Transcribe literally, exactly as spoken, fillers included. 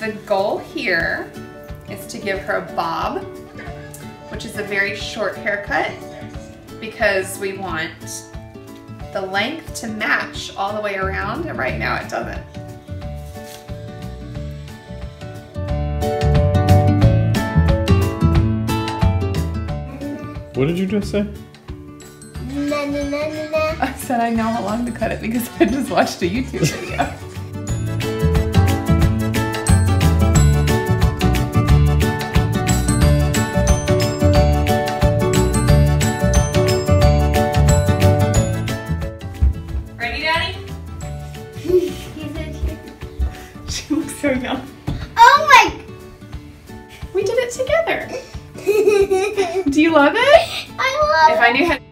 the goal here is to give her a bob, which is a very short haircut, because we want the length to match all the way around, and right now it doesn't. What did you just say? Na, na, na, na, na. I said I know how long to cut it because I just watched a YouTube video. Ready, Daddy? She looks so young. Oh my! We did it together. Do you love it? I love If I knew how